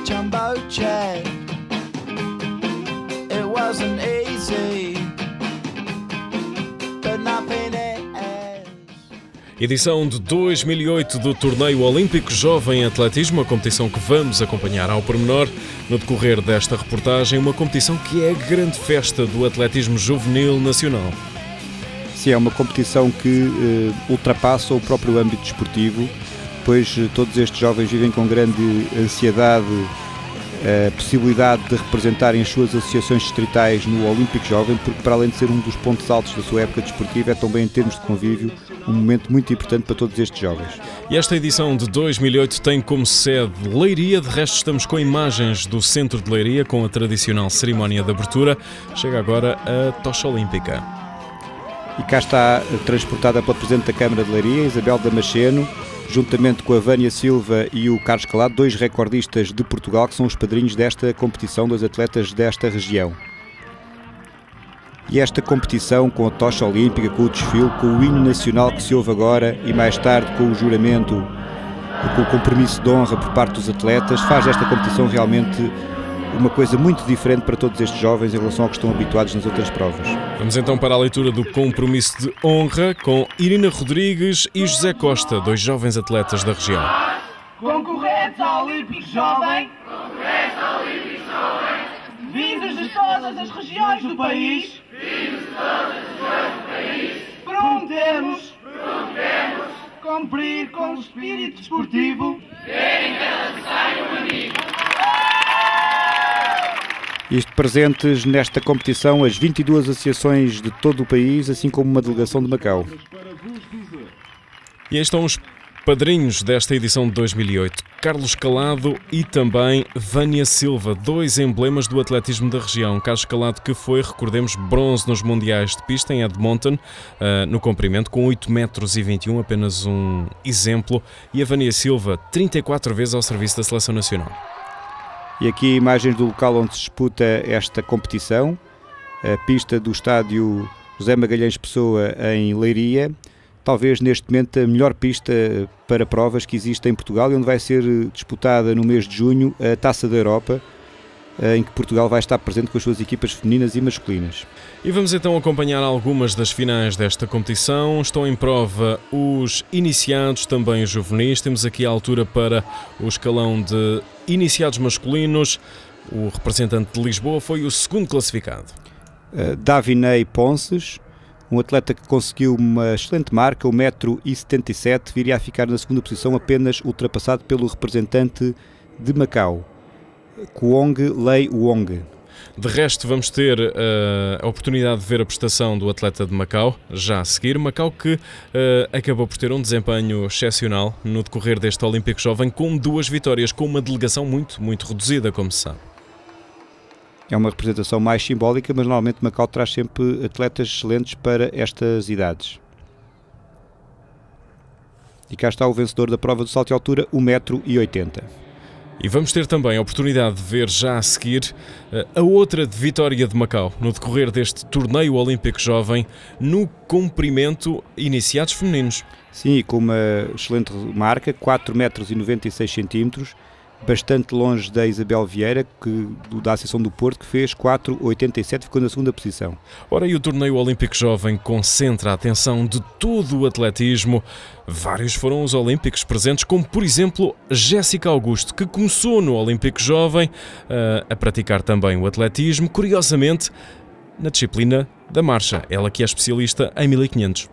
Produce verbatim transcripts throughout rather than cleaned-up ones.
jumbo jet. It wasn't easy, but nothing is. Edição de dois mil e oito do Torneio Olímpico Jovem em Atletismo, uma competição que vamos acompanhar ao pormenor no decorrer desta reportagem, uma competição que é a grande festa do atletismo juvenil nacional. Sim, é uma competição que eh, ultrapassa o próprio âmbito desportivo, pois eh, todos estes jovens vivem com grande ansiedade a possibilidade de representarem as suas associações distritais no Olímpico Jovem, porque para além de ser um dos pontos altos da sua época desportiva, é também em termos de convívio um momento muito importante para todos estes jovens. E esta edição de dois mil e oito tem como sede Leiria, de resto estamos com imagens do centro de Leiria, com a tradicional cerimónia de abertura. Chega agora a tocha olímpica. E cá está transportada pela Presidente da Câmara de Leiria, Isabel Damasceno, juntamente com a Vânia Silva e o Carlos Calado, dois recordistas de Portugal, que são os padrinhos desta competição, dos atletas desta região. E esta competição, com a tocha olímpica, com o desfile, com o hino nacional que se ouve agora e mais tarde com o juramento, com o compromisso de honra por parte dos atletas, faz desta competição realmente uma coisa muito diferente para todos estes jovens em relação ao que estão habituados nas outras provas. Vamos então para a leitura do compromisso de honra com Irina Rodrigues e José Costa, dois jovens atletas da região. Concorrentes ao Olímpico Jovem, concorrentes ao Olímpico Jovem, vindos de todas as regiões do país, vindos de todas as regiões do país, prometemos, prometemos, cumprir com o espírito desportivo, terem cada adversário um amigo. Isto presentes nesta competição as vinte e duas associações de todo o país, assim como uma delegação de Macau. E aí estão os padrinhos desta edição de dois mil e oito, Carlos Calado e também Vânia Silva, dois emblemas do atletismo da região. Carlos Calado que foi, recordemos, bronze nos mundiais de pista em Edmonton, uh, no comprimento, com oito metros e vinte e um, apenas um exemplo, e a Vânia Silva, trinta e quatro vezes ao serviço da Seleção Nacional. E aqui imagens do local onde se disputa esta competição, a pista do estádio José Magalhães Pessoa em Leiria, talvez neste momento a melhor pista para provas que existe em Portugal e onde vai ser disputada no mês de junho a Taça da Europa, em que Portugal vai estar presente com as suas equipas femininas e masculinas. E vamos então acompanhar algumas das finais desta competição. Estão em prova os iniciados, também os juvenis. Temos aqui a altura para o escalão de iniciados masculinos. O representante de Lisboa foi o segundo classificado. Uh, Davinei Ponces, um atleta que conseguiu uma excelente marca, um metro e setenta e sete, viria a ficar na segunda posição, apenas ultrapassado pelo representante de Macau, Kuong Lei Wong. De resto, vamos ter uh, a oportunidade de ver a prestação do atleta de Macau, já a seguir. Macau que uh, acabou por ter um desempenho excepcional no decorrer deste Olímpico Jovem, com duas vitórias, com uma delegação muito, muito reduzida, como se sabe. É uma representação mais simbólica, mas normalmente Macau traz sempre atletas excelentes para estas idades. E cá está o vencedor da prova do salto de altura, um metro e oitenta. E vamos ter também a oportunidade de ver já a seguir a outra de vitória de Macau no decorrer deste Torneio Olímpico Jovem no comprimento iniciados femininos. Sim, com uma excelente marca, quatro metros e noventa e seis centímetros, bastante longe da Isabel Vieira, que, da Associação do Porto, que fez quatro oitenta e sete, ficou na segunda posição. Ora, e o Torneio Olímpico Jovem concentra a atenção de todo o atletismo. Vários foram os olímpicos presentes, como por exemplo Jéssica Augusto, que começou no Olímpico Jovem uh, a praticar também o atletismo, curiosamente na disciplina da marcha, ela que é especialista em mil e quinhentos.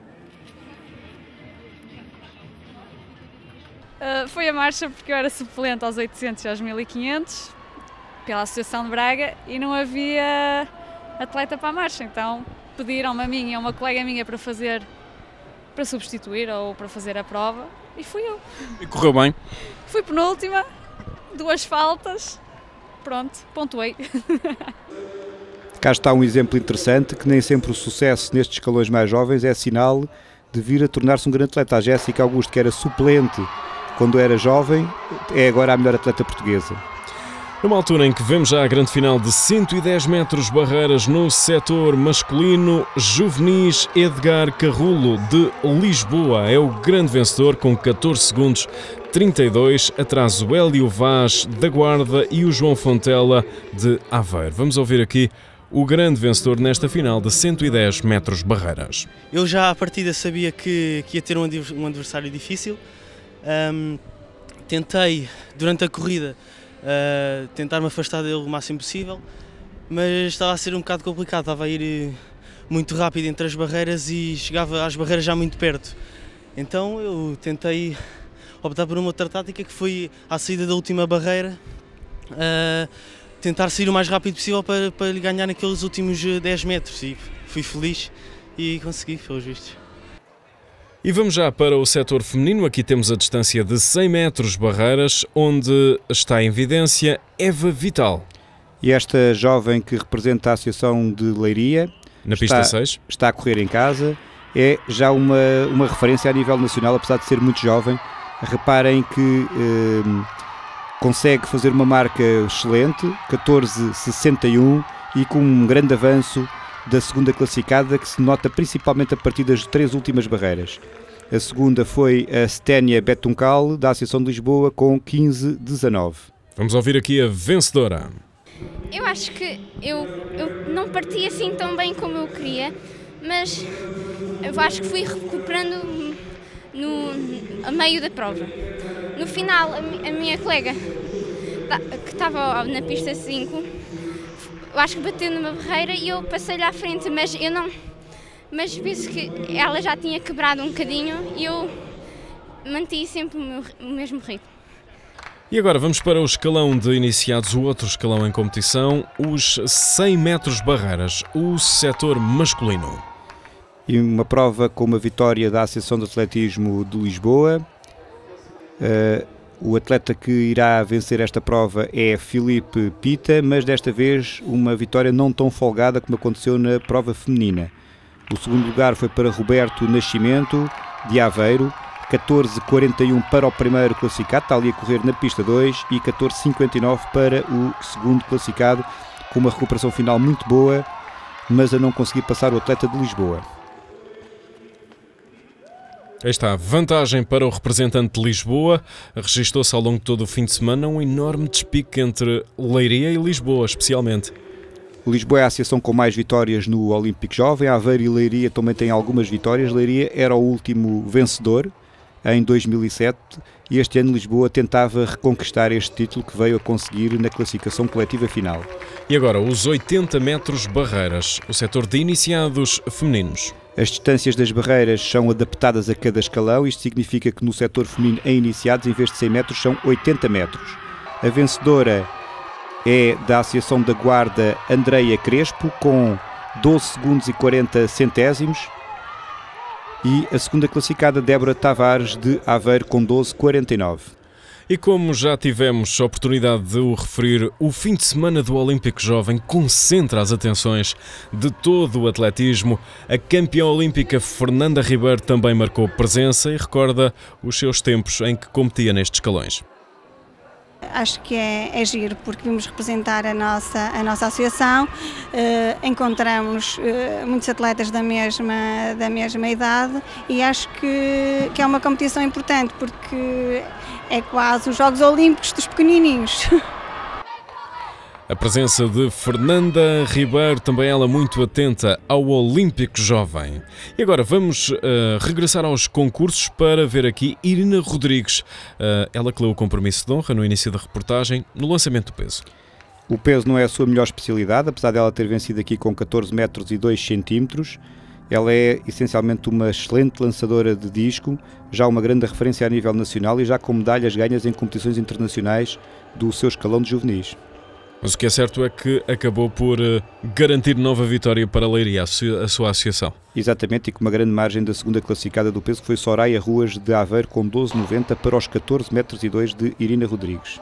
Uh, foi a marcha porque eu era suplente aos oitocentos e aos mil e quinhentos pela Associação de Braga e não havia atleta para a marcha, então pediram-me a mim e a uma colega minha para fazer, para substituir ou para fazer a prova e fui eu. E correu bem? Fui penúltima, duas faltas, pronto, pontuei. Cá está um exemplo interessante, que nem sempre o sucesso nestes escalões mais jovens é sinal de vir a tornar-se um grande atleta. A Jéssica Augusto, que era suplente quando era jovem, é agora a melhor atleta portuguesa. Numa altura em que vemos já a grande final de cento e dez metros barreiras no setor masculino, juvenis, Edgar Carrulo de Lisboa é o grande vencedor com catorze segundos trinta e dois, atrás o Hélio Vaz da Guarda e o João Fontela de Aveiro. Vamos ouvir aqui o grande vencedor nesta final de cento e dez metros barreiras. Eu já à partida sabia que, que ia ter um adversário difícil. Um, tentei, durante a corrida, Uh, tentar me afastar dele o máximo possível, mas estava a ser um bocado complicado, estava a ir muito rápido entre as barreiras e chegava às barreiras já muito perto. Então eu tentei optar por uma outra tática, que foi à saída da última barreira, uh, tentar sair o mais rápido possível para, para lhe ganhar naqueles últimos dez metros, e fui feliz e consegui, pelos vistos. E vamos já para o setor feminino. Aqui temos a distância de cem metros barreiras, onde está em evidência Eva Vital. E esta jovem que representa a Associação de Leiria, na pista está, seis, está a correr em casa, é já uma, uma referência a nível nacional, apesar de ser muito jovem. Reparem que eh, consegue fazer uma marca excelente, catorze sessenta e um, e com um grande avanço da segunda classificada, que se nota principalmente a partir das três últimas barreiras. A segunda foi a Sténia Betuncal, da Associação de Lisboa, com quinze dezanove. Vamos ouvir aqui a vencedora. Eu acho que eu, eu não parti assim tão bem como eu queria, mas eu acho que fui recuperando no, a meio da prova. No final, a, a minha colega, que estava na pista cinco, eu acho que bateu numa barreira e eu passei-lhe à frente, mas eu não... Mas penso que ela já tinha quebrado um bocadinho e eu mantive sempre o, meu, o mesmo ritmo. E agora vamos para o escalão de iniciados, o outro escalão em competição, os cem metros barreiras, o setor masculino. E uma prova com uma vitória da Associação de Atletismo de Lisboa. Uh, o atleta que irá vencer esta prova é Filipe Pita, mas desta vez uma vitória não tão folgada como aconteceu na prova feminina. O segundo lugar foi para Roberto Nascimento, de Aveiro, catorze quarenta e um para o primeiro classificado, está ali a correr na pista dois, e catorze cinquenta e nove para o segundo classificado, com uma recuperação final muito boa, mas a não conseguir passar o atleta de Lisboa. Aí está, vantagem para o representante de Lisboa. Registou-se ao longo de todo o fim de semana um enorme despique entre Leiria e Lisboa, especialmente. Lisboa é a associação com mais vitórias no Olímpico Jovem. Aveiro e Leiria também têm algumas vitórias. Leiria era o último vencedor em dois mil e sete e este ano Lisboa tentava reconquistar este título, que veio a conseguir na classificação coletiva final. E agora os oitenta metros barreiras, o setor de iniciados femininos. As distâncias das barreiras são adaptadas a cada escalão. Isto significa que no setor feminino em iniciados, em vez de cem metros, são oitenta metros. A vencedora é da Associação da Guarda, Andreia Crespo, com doze segundos e quarenta centésimos. E a segunda classificada, Débora Tavares, de Aveiro, com doze quarenta e nove. E como já tivemos a oportunidade de o referir, o fim de semana do Olímpico Jovem concentra as atenções de todo o atletismo. A campeã olímpica Fernanda Ribeiro também marcou presença e recorda os seus tempos em que competia nestes escalões. Acho que é, é giro, porque vimos representar a nossa, a nossa associação, uh, encontramos uh, muitos atletas da mesma, da mesma idade e acho que, que é uma competição importante, porque é quase os Jogos Olímpicos dos pequenininhos. A presença de Fernanda Ribeiro, também ela muito atenta ao Olímpico Jovem. E agora vamos uh, regressar aos concursos para ver aqui Irina Rodrigues. Uh, ela que leu o compromisso de honra no início da reportagem, no lançamento do peso. O peso não é a sua melhor especialidade, apesar dela ter vencido aqui com catorze metros e dois centímetros. Ela é essencialmente uma excelente lançadora de disco, já uma grande referência a nível nacional e já com medalhas ganhas em competições internacionais do seu escalão de juvenis. Mas o que é certo é que acabou por uh, garantir nova vitória para a Leiria, a, su a sua associação. Exatamente, e com uma grande margem da segunda classificada do peso, que foi Soraya Ruas de Aveiro, com doze noventa para os catorze metros e dois de Irina Rodrigues.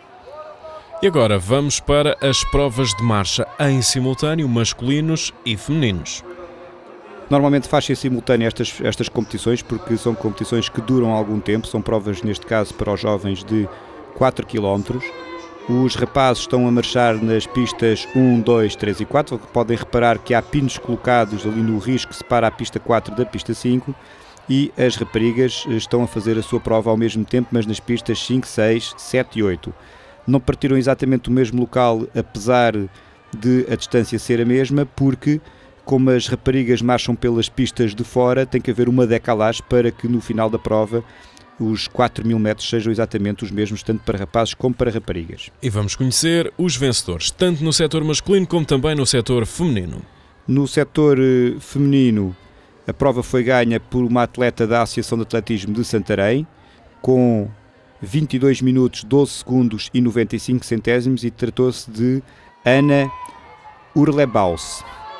E agora vamos para as provas de marcha em simultâneo, masculinos e femininos. Normalmente faz-se em simultâneo estas, estas competições, porque são competições que duram algum tempo, são provas, neste caso, para os jovens de quatro quilómetros. Os rapazes estão a marchar nas pistas um, dois, três e quatro. Podem reparar que há pinos colocados ali no risco que separa a pista quatro da pista cinco. E as raparigas estão a fazer a sua prova ao mesmo tempo, mas nas pistas cinco, seis, sete e oito. Não partiram exatamente do mesmo local, apesar de a distância ser a mesma, porque como as raparigas marcham pelas pistas de fora, tem que haver uma decalagem para que no final da prova os quatro mil metros sejam exatamente os mesmos, tanto para rapazes como para raparigas. E vamos conhecer os vencedores, tanto no setor masculino como também no setor feminino. No setor feminino, a prova foi ganha por uma atleta da Associação de Atletismo de Santarém, com vinte e dois minutos, doze segundos e noventa e cinco centésimos, e tratou-se de Ana Urlebaus.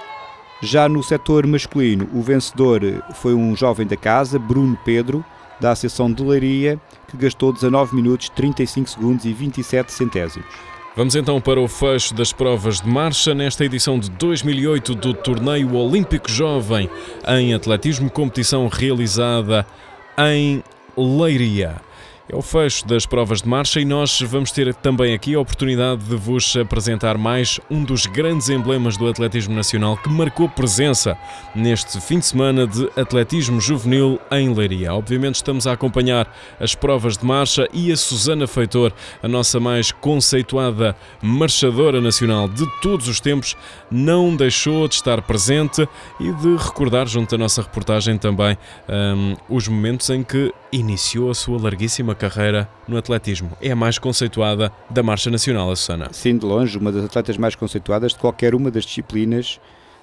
Já no setor masculino, o vencedor foi um jovem da casa, Bruno Pedro, da Associação de Leiria, que gastou dezanove minutos, trinta e cinco segundos e vinte e sete centésimos. Vamos então para o fecho das provas de marcha nesta edição de dois mil e oito do Torneio Olímpico Jovem em Atletismo, competição realizada em Leiria. É o fecho das provas de marcha e nós vamos ter também aqui a oportunidade de vos apresentar mais um dos grandes emblemas do atletismo nacional que marcou presença neste fim de semana de atletismo juvenil em Leiria. Obviamente estamos a acompanhar as provas de marcha e a Susana Feitor, a nossa mais conceituada marchadora nacional de todos os tempos, não deixou de estar presente e de recordar junto à nossa reportagem também um, os momentos em que iniciou a sua larguíssima carreira no atletismo. É a mais conceituada da marcha nacional, a Susana. Sim, de longe, uma das atletas mais conceituadas de qualquer uma das disciplinas.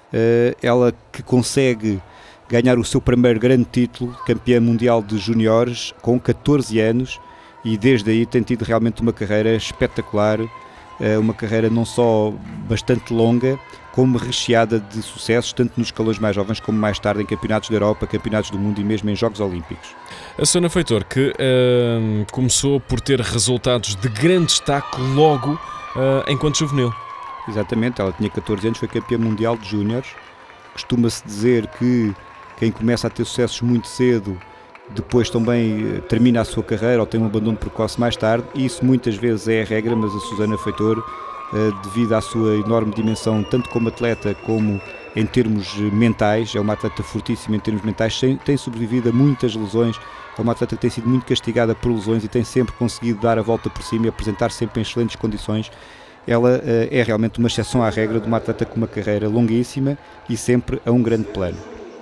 Ela que consegue ganhar o seu primeiro grande título, campeã mundial de júniores, com catorze anos, e desde aí tem tido realmente uma carreira espetacular, uma carreira não só bastante longa, como recheada de sucessos, tanto nos escalões mais jovens como mais tarde em campeonatos da Europa, campeonatos do mundo e mesmo em Jogos Olímpicos. A Susana Feitor, que uh, começou por ter resultados de grande destaque logo uh, enquanto juvenil. Exatamente, ela tinha catorze anos, foi campeã mundial de júniores. Costuma-se dizer que quem começa a ter sucessos muito cedo, depois também termina a sua carreira ou tem um abandono precoce mais tarde. Isso muitas vezes é a regra, mas a Susana Feitor, devido à sua enorme dimensão, tanto como atleta como em termos mentais, é uma atleta fortíssima em termos mentais, tem sobrevivido a muitas lesões, é uma atleta que tem sido muito castigada por lesões e tem sempre conseguido dar a volta por cima e apresentar sempre em excelentes condições. Ela é realmente uma exceção à regra de uma atleta com uma carreira longuíssima e sempre a um grande plano.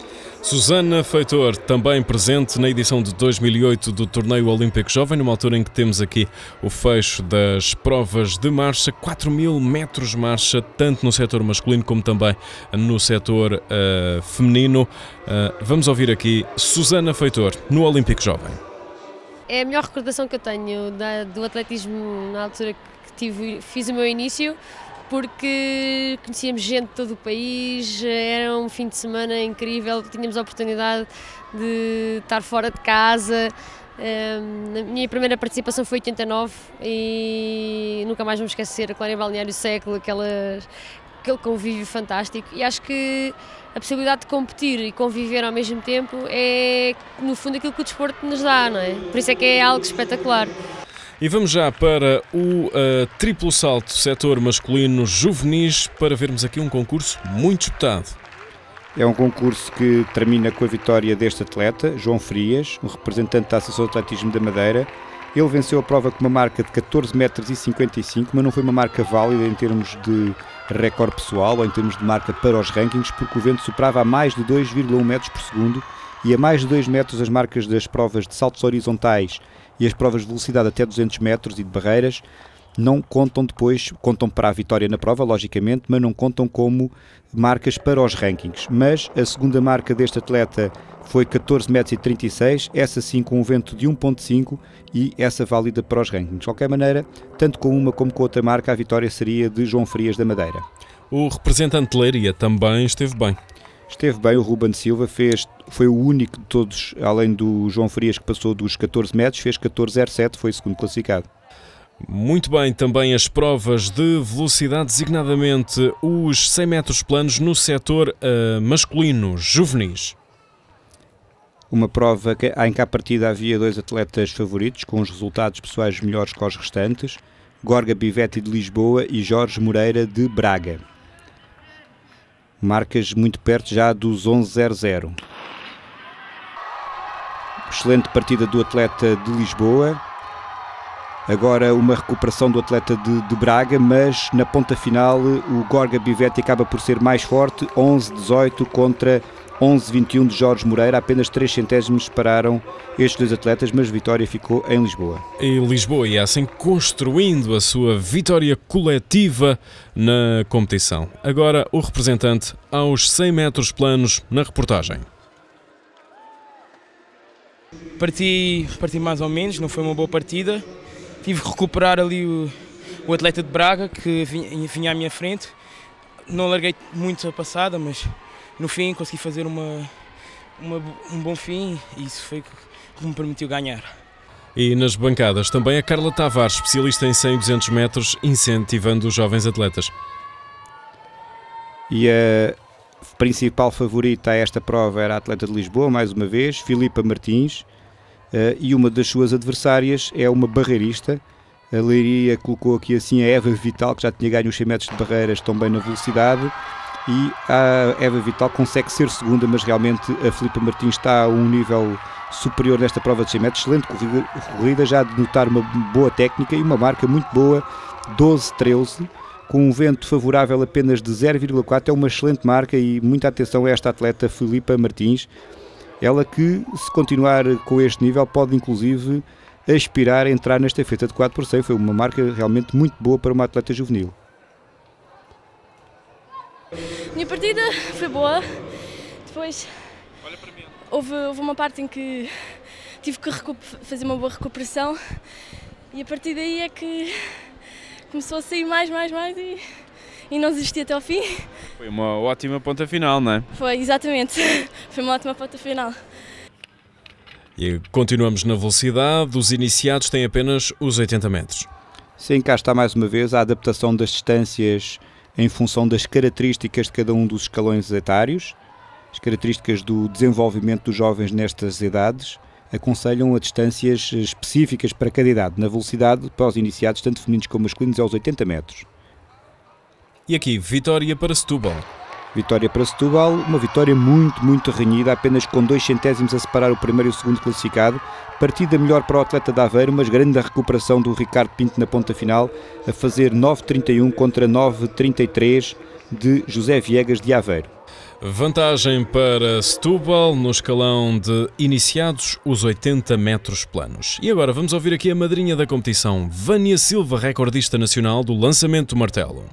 Susana Feitor, também presente na edição de dois mil e oito do Torneio Olímpico Jovem, numa altura em que temos aqui o fecho das provas de marcha, quatro mil metros de marcha, tanto no setor masculino como também no setor uh, feminino. Uh, vamos ouvir aqui Susana Feitor, no Olímpico Jovem. É a melhor recordação que eu tenho da, do atletismo na altura que tive, fiz o meu início, porque conhecíamos gente de todo o país, era um fim de semana incrível, tínhamos a oportunidade de estar fora de casa. A minha primeira participação foi em oitenta e nove e nunca mais vamos esquecer a Colónia Balneário Século, aquelas, aquele convívio fantástico, e acho que a possibilidade de competir e conviver ao mesmo tempo é, no fundo, aquilo que o desporto nos dá, não é? Por isso é que é algo espetacular. E vamos já para o uh, triplo salto setor masculino juvenis para vermos aqui um concurso muito disputado. É um concurso que termina com a vitória deste atleta, João Frias, um representante da Associação de Atletismo da Madeira. Ele venceu a prova com uma marca de catorze metros e cinquenta e cinco, mas não foi uma marca válida em termos de recorde pessoal ou em termos de marca para os rankings, porque o vento soprava a mais de dois vírgula um metros por segundo e a mais de dois metros as marcas das provas de saltos horizontais e as provas de velocidade até duzentos metros e de barreiras não contam depois, contam para a vitória na prova, logicamente, mas não contam como marcas para os rankings. Mas a segunda marca deste atleta foi catorze metros e trinta e seis, essa sim com um vento de um vírgula cinco e essa válida para os rankings. De qualquer maneira, tanto com uma como com outra marca, a vitória seria de João Frias da Madeira. O representante de Leiria também esteve bem. Esteve bem, o Ruben Silva fez, foi o único de todos, além do João Frias, que passou dos catorze metros, fez catorze zero sete, foi o segundo classificado. Muito bem, também as provas de velocidade, designadamente os cem metros planos no setor uh, masculino, juvenis. Uma prova que, em que à partida havia dois atletas favoritos, com os resultados pessoais melhores que os restantes. Gorga Bivetti de Lisboa e Jorge Moreira de Braga. Marcas muito perto já dos onze zero zero. Excelente partida do atleta de Lisboa. Agora uma recuperação do atleta de, de Braga, mas na ponta final o Gorga Bivetti acaba por ser mais forte, onze dezoito contra onze vinte e um de Jorge Moreira. Apenas três centésimos separaram estes dois atletas, mas a vitória ficou em Lisboa. E Lisboa ia assim construindo a sua vitória coletiva na competição. Agora o representante aos cem metros planos na reportagem. Parti, parti mais ou menos, não foi uma boa partida. Tive que recuperar ali o, o atleta de Braga, que vinha, vinha à minha frente. Não larguei muito a passada, mas no fim consegui fazer uma, uma, um bom fim e isso foi o que me permitiu ganhar. E nas bancadas também a Carla Tavares, especialista em cem e duzentos metros, incentivando os jovens atletas. E a principal favorita a esta prova era a atleta de Lisboa, mais uma vez, Filipa Martins. Uh, e uma das suas adversárias é uma barreirista. A Leiria colocou aqui assim a Eva Vital, que já tinha ganho os cem metros de barreiras também na velocidade, e a Eva Vital consegue ser segunda, mas realmente a Filipa Martins está a um nível superior nesta prova de cem metros. Excelente corrida, corrida, já de notar uma boa técnica e uma marca muito boa, doze treze, com um vento favorável apenas de zero vírgula quatro, é uma excelente marca e muita atenção a esta atleta Filipa Martins. Ela que, se continuar com este nível, pode inclusive aspirar a entrar nesta estafeta de quatro por cem. Foi uma marca realmente muito boa para uma atleta juvenil. Minha partida foi boa. Depois houve, houve uma parte em que tive que fazer uma boa recuperação e a partir daí é que começou a sair mais, mais, mais e, e não desisti até ao fim. Foi uma ótima ponta final, não é? Foi, exatamente. Foi uma ótima ponta final. E continuamos na velocidade. Os iniciados têm apenas os oitenta metros. Sim, cá está mais uma vez a adaptação das distâncias em função das características de cada um dos escalões etários. As características do desenvolvimento dos jovens nestas idades aconselham a distâncias específicas para cada idade. Na velocidade, para os iniciados, tanto femininos como masculinos, é aos oitenta metros. E aqui, vitória para Setúbal. Vitória para Setúbal, uma vitória muito, muito renhida, apenas com dois centésimos a separar o primeiro e o segundo classificado. Partida melhor para o atleta de Aveiro, mas grande a recuperação do Ricardo Pinto na ponta final, a fazer nove trinta e um contra nove trinta e três de José Viegas de Aveiro. Vantagem para Setúbal no escalão de iniciados, os oitenta metros planos. E agora vamos ouvir aqui a madrinha da competição, Vânia Silva, recordista nacional do lançamento do martelo.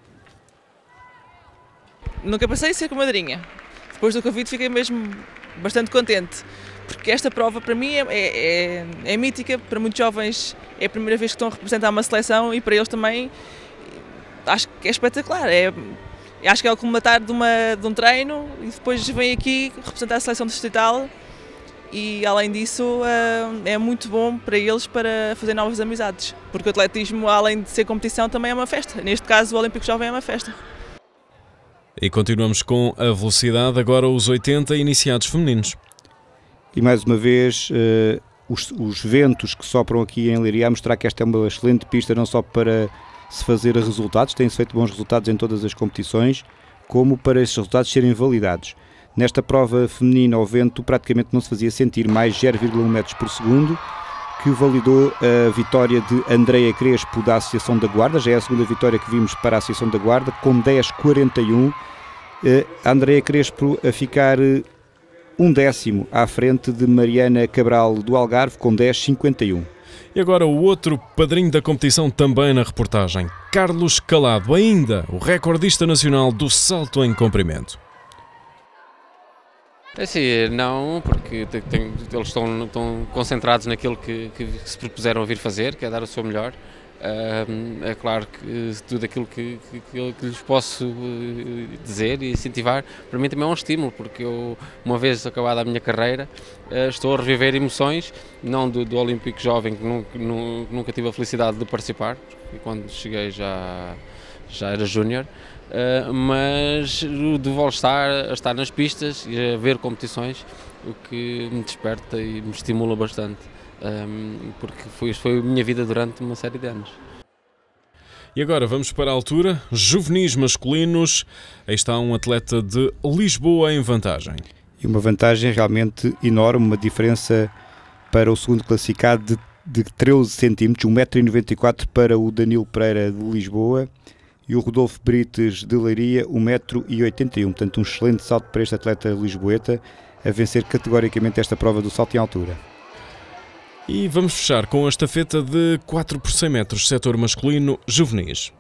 Nunca pensei em ser com madrinha. Depois do convite fiquei mesmo bastante contente, porque esta prova para mim é, é, é mítica, para muitos jovens é a primeira vez que estão a representar uma seleção e para eles também acho que é espetacular. É, acho que é o colmatar de, uma, de um treino e depois vem aqui representar a seleção distrital e além disso é muito bom para eles para fazer novas amizades, porque o atletismo, além de ser competição, também é uma festa. Neste caso o Olímpico Jovem é uma festa. E continuamos com a velocidade, agora os oitenta iniciados femininos. E mais uma vez, uh, os, os ventos que sopram aqui em Leiria a mostrar que esta é uma excelente pista, não só para se fazer resultados, tem-se feito bons resultados em todas as competições, como para esses resultados serem validados. Nesta prova feminina, o vento praticamente não se fazia sentir, mais zero vírgula um metros por segundo, que validou a vitória de Andreia Crespo da Associação da Guarda. Já é a segunda vitória que vimos para a Associação da Guarda, com dez quarenta e um. A Andreia Crespo a ficar um décimo à frente de Mariana Cabral do Algarve, com dez cinquenta e um. E agora o outro padrinho da competição também na reportagem, Carlos Calado, ainda o recordista nacional do salto em comprimento. É assim, não, porque tem, eles estão, estão concentrados naquilo que, que se propuseram a vir fazer, que é dar o seu melhor. Uh, é claro que tudo aquilo que, que, que lhes posso dizer e incentivar, para mim também é um estímulo, porque eu, uma vez acabada a minha carreira, uh, estou a reviver emoções, não do, do Olímpico Jovem, que nunca, nunca tive a felicidade de participar, e quando cheguei já, já era júnior. Uh, mas de voltar a estar nas pistas e a ver competições, o que me desperta e me estimula bastante, um, porque foi, foi a minha vida durante uma série de anos. E agora vamos para a altura, juvenis masculinos. Aí está um atleta de Lisboa em vantagem. E uma vantagem realmente enorme, uma diferença para o segundo classificado de, de treze centímetros, um metro e noventa e quatro para o Danilo Pereira de Lisboa e o Rodolfo Brites de Leiria, um metro e oitenta e um. Portanto, um excelente salto para este atleta lisboeta a vencer categoricamente esta prova do salto em altura. E vamos fechar com a estafeta de quatro por cem metros, setor masculino juvenis.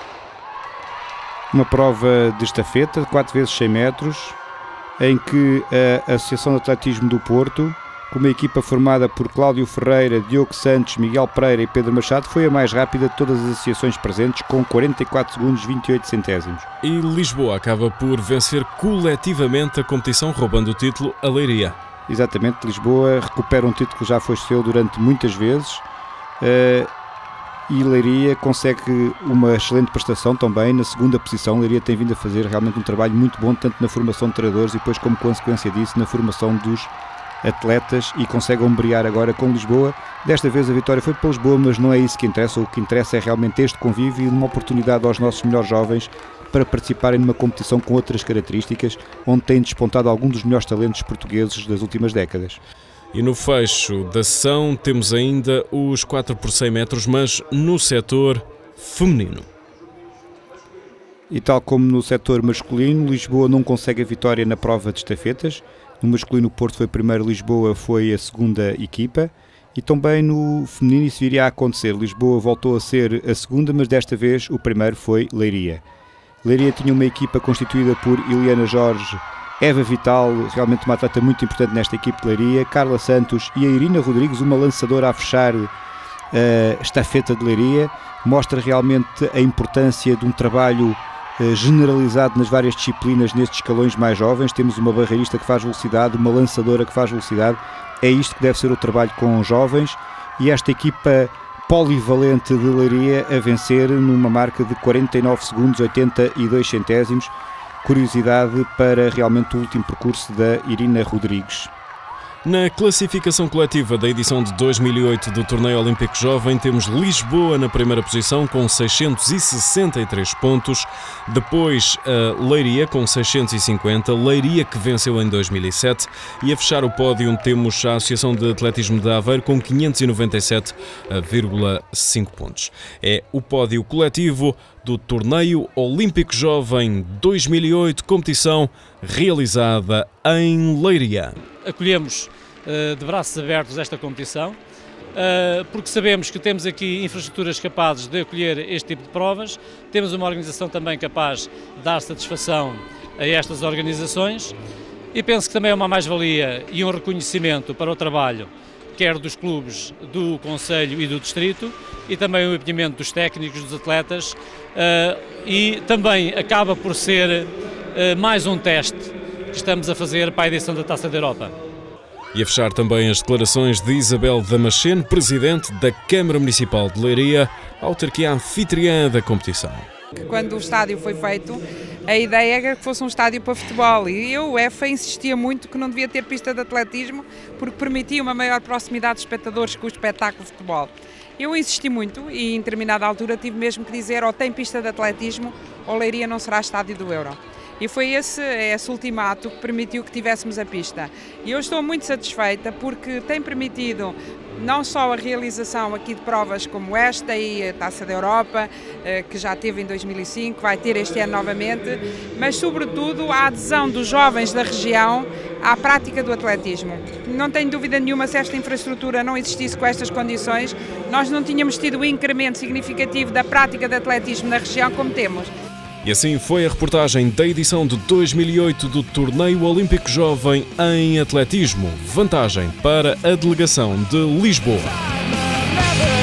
Uma prova de estafeta de quatro vezes cem metros, em que a Associação de Atletismo do Porto, com uma equipa formada por Cláudio Ferreira, Diogo Santos, Miguel Pereira e Pedro Machado, foi a mais rápida de todas as associações presentes, com quarenta e quatro segundos e vinte e oito centésimos. E Lisboa acaba por vencer coletivamente a competição, roubando o título a Leiria. Exatamente, Lisboa recupera um título que já foi seu durante muitas vezes uh, e Leiria consegue uma excelente prestação também na segunda posição. Leiria tem vindo a fazer realmente um trabalho muito bom, tanto na formação de treinadores e depois, como consequência disso, na formação dos atletas, e consegue ombrear agora com Lisboa. Desta vez a vitória foi para Lisboa, mas não é isso que interessa. O que interessa é realmente este convívio e uma oportunidade aos nossos melhores jovens para participarem numa competição com outras características, onde têm despontado alguns dos melhores talentos portugueses das últimas décadas. E no fecho da sessão temos ainda os quatro por cem metros, mas no setor feminino. E tal como no setor masculino, Lisboa não consegue a vitória na prova de estafetas. No masculino, o Porto foi primeiro, Lisboa foi a segunda equipa. E também no feminino isso iria a acontecer. Lisboa voltou a ser a segunda, mas desta vez o primeiro foi Leiria. Leiria tinha uma equipa constituída por Eliana Jorge, Eva Vital, realmente uma atleta muito importante nesta equipe de Leiria, Carla Santos e a Irina Rodrigues, uma lançadora a fechar a estafeta de Leiria. Mostra realmente a importância de um trabalho generalizado nas várias disciplinas nestes escalões mais jovens. Temos uma barreirista que faz velocidade, uma lançadora que faz velocidade. É isto que deve ser o trabalho com os jovens, e esta equipa polivalente de Leiria a vencer numa marca de quarenta e nove segundos e oitenta e dois centésimos. Curiosidade para realmente o último percurso da Irina Rodrigues. Na classificação coletiva da edição de dois mil e oito do Torneio Olímpico Jovem, temos Lisboa na primeira posição com seiscentos e sessenta e três pontos, depois a Leiria com seiscentos e cinquenta, Leiria que venceu em dois mil e sete, e a fechar o pódio temos a Associação de Atletismo de Aveiro com quinhentos e noventa e sete vírgula cinco pontos. É o pódio coletivo do Torneio Olímpico Jovem dois mil e oito, competição realizada em Leiria. Acolhemos uh, de braços abertos esta competição, uh, porque sabemos que temos aqui infraestruturas capazes de acolher este tipo de provas, temos uma organização também capaz de dar satisfação a estas organizações, e penso que também é uma mais-valia e um reconhecimento para o trabalho, quer dos clubes do Conselho e do Distrito, e também o empenhamento dos técnicos, dos atletas, uh, e também acaba por ser uh, mais um teste que estamos a fazer para a edição da Taça da Europa. E a fechar também as declarações de Isabel Damasceno, presidente da Câmara Municipal de Leiria, autarquia anfitriã da competição. Quando o estádio foi feito, a ideia era que fosse um estádio para futebol, e eu, o E F A, insistia muito que não devia ter pista de atletismo porque permitia uma maior proximidade de espectadores com o espetáculo de futebol. Eu insisti muito e em determinada altura tive mesmo que dizer: ou tem pista de atletismo ou Leiria não será estádio do Euro. E foi esse, esse ultimato que permitiu que tivéssemos a pista. E eu estou muito satisfeita porque tem permitido não só a realização aqui de provas como esta e a Taça da Europa, que já teve em dois mil e cinco, vai ter este ano novamente, mas sobretudo a adesão dos jovens da região à prática do atletismo. Não tenho dúvida nenhuma, se esta infraestrutura não existisse com estas condições, nós não tínhamos tido o incremento significativo da prática de atletismo na região como temos. E assim foi a reportagem da edição de dois mil e oito do Torneio Olímpico Jovem em Atletismo. Vantagem para a delegação de Lisboa.